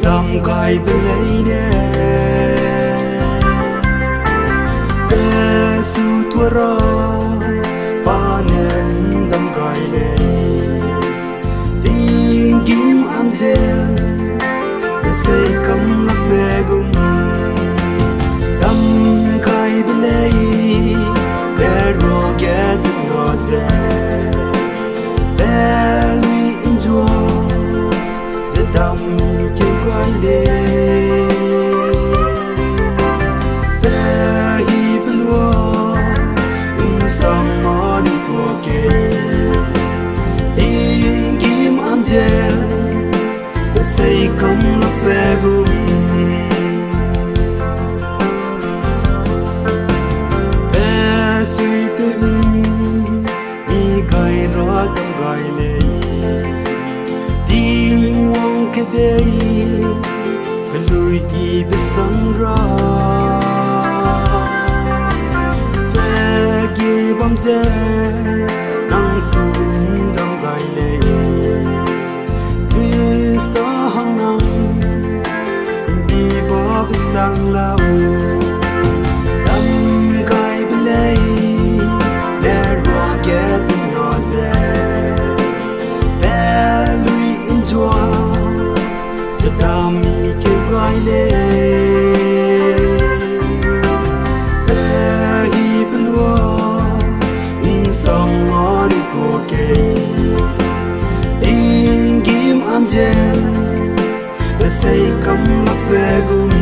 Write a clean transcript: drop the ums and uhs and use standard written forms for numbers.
đam gai bên lấy nè bé su tua ra ba nên đam gai lên tiếng kim an dèo bé xây cắm lắc bé gum đam gai bên lấy bé ro ghé giật ngõ dè bé lui enjoy giật đam kêu gai lên bé hi bên lúa sang mòn của kê tiếng kim an dè bé xây cắm lắc bé gum suy tư đi gai rõ tâm gai lệ TINGHU KEDEI phải lùi đi bên sông ra bé kia bom rê nắng xuân tâm gai lệ Christa hăng nắng đi bỏ bên sang lao đam kêu gai lên bé hi bên lúa sang mòn của kê tiếng kim an dè bé xây cắm lắc bé gum